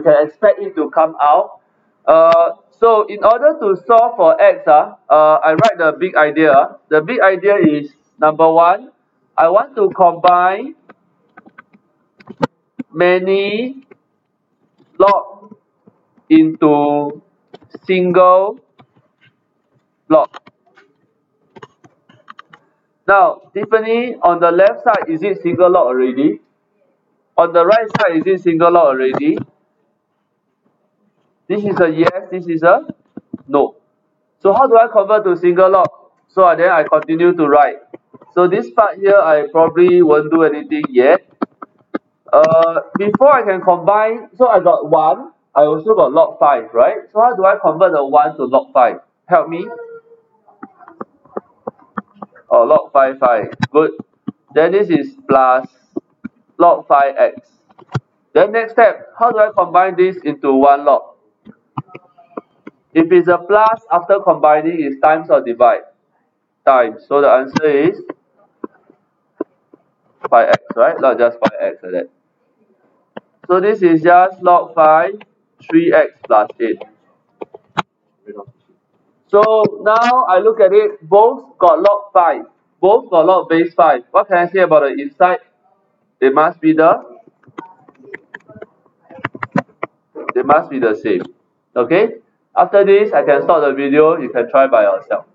can expect it to come out. So in order to solve for x, I write the big idea. The big idea is, number one, I want to combine many log into single log. Now, Tiffany, on the left side, is it single log already? On the right side, is it single log already? This is a yes, this is a no. So how do I convert to single log? So then I continue to write. So this part here, I probably won't do anything yet. Before I can combine, so I got 1, I also got log 5, right? So how do I convert the 1 to log 5? Help me. Oh, log 5, 5. Good. Then this is plus log 5x. Then next step, how do I combine this into 1 log? If it's a plus, after combining, is times or divide? Times. So the answer is 5x, right? Not just 5x like that. So this is just log 5, 3x plus 8. So now I look at it, both got log 5. Both got log base 5. What can I say about the inside? They must be the same. Okay? After this, I can stop the video. You can try by yourself.